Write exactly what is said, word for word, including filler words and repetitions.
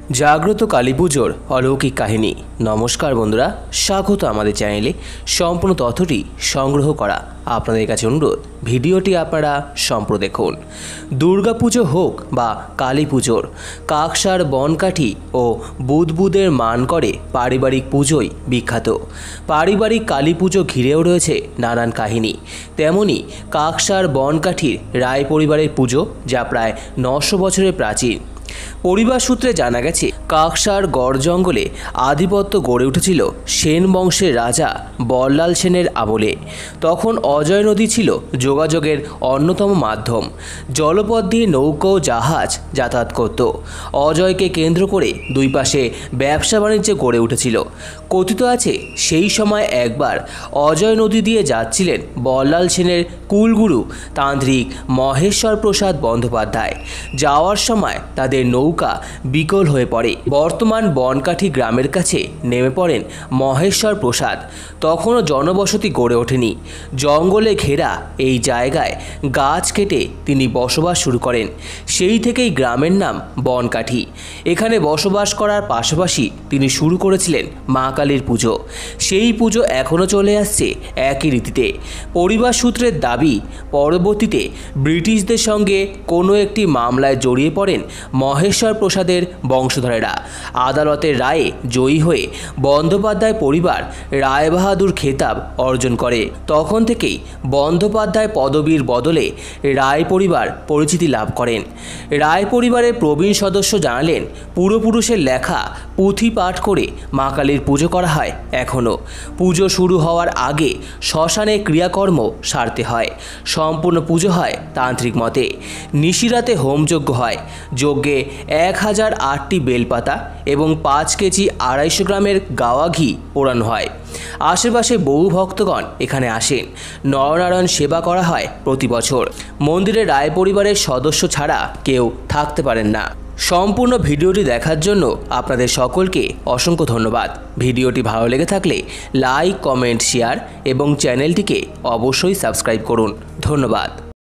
জাগ্রত কালী পুজোর অলৌকিক কাহিনী। নমস্কার বন্ধুরা, স্বাগত আমাদের চ্যানেলে। সম্পূর্ণ তথ্যটি সংগ্রহ করা আপনাদের কাছে অনুরোধ, ভিডিওটি আপনারা সম্পূর্ণ দেখুন। দুর্গাপুজো হোক বা কালী পুজোর, কাকসার বনকাঠি ও বুদবুদের মান করে পারিবারিক পুজোই বিখ্যাত। পারিবারিক কালী পুজো ঘিরেও রয়েছে নানান কাহিনী। তেমনি কাকসার বনকাঠির রায় পরিবারের পুজো, যা প্রায় নশো বছরের প্রাচীন। পরিবার সূত্রে জানা গেছে, কাকসার গড় জঙ্গলে আধিপত্য গড়ে উঠেছিল সেন বংশের রাজা বল্লাল সেনের আমলে। তখন অজয় নদী ছিল যোগাযোগের অন্যতম মাধ্যম। জলপথ দিয়ে নৌকা ও জাহাজ যাতায়াত করত। অজয়কে কেন্দ্র করে দুই পাশে ব্যবসা বাণিজ্য গড়ে উঠেছিল। কথিত আছে, সেই সময় একবার অজয় নদী দিয়ে যাচ্ছিলেন বল্লাল সেনের কুলগুরু তান্ত্রিক মহেশ্বর প্রসাদ বন্দ্যোপাধ্যায়। যাওয়ার সময় তাদের নৌকা বিকল হয়ে পড়ে। বর্তমান বনকাঠি গ্রামের কাছে নেমে পড়েন মহেশ্বর প্রসাদ। তখনও জনবসতি গড়ে ওঠেনি। জঙ্গলে ঘেরা এই জায়গায় গাছ কেটে তিনি বসবাস শুরু করেন। সেই থেকেই গ্রামের নাম বনকাঠি। এখানে বসবাস করার পাশাপাশি তিনি শুরু করেছিলেন মা কালীর পুজো। সেই পুজো এখনও চলে আসছে একই রীতিতে। পরিবার সূত্রের দাবি, পরবর্তীতে ব্রিটিশদের সঙ্গে কোনো একটি মামলায় জড়িয়ে পড়েন মহেশ্বর প্রসাদের বংশধরেরা। আদালতের রায়ে জয়ী হয়ে বন্দ্যোপাধ্যায় পরিবার রায়বাহাদুর খেতাব অর্জন করে। তখন থেকেই বন্দ্যোপাধ্যায় পদবীর বদলে রায় পরিবার পরিচিতি লাভ করেন। রায় পরিবারের প্রবীণ সদস্য জানালেন, পূর্বপুরুষের লেখা পুঁথি পাঠ করে মা কালীর পুজো করা হয় এখনও। পুজো শুরু হওয়ার আগে শ্মশানে ক্রিয়াকর্ম সারতে হয়। সম্পূর্ণ পুজো হয় তান্ত্রিক মতে। নিশিরাতে হোমযজ্ঞ হয়। যজ্ঞে এক হাজার আটটি বেলপাতা এবং পাঁচ কেজি আড়াইশো গ্রামের গাওয়া ঘি পোড়ানো হয়। আশেপাশে বহু ভক্তগণ এখানে আসেন। নরনারায়ণ সেবা করা হয় প্রতি বছর। মন্দিরে রায় পরিবারের সদস্য ছাড়া কেউ থাকতে পারেন না। সম্পূর্ণ ভিডিওটি দেখার জন্য আপনাদের সকলকে অসংখ্য ধন্যবাদ। ভিডিওটি ভালো লেগে থাকলে লাইক, কমেন্ট, শেয়ার এবং চ্যানেলটিকে অবশ্যই সাবস্ক্রাইব করুন। ধন্যবাদ।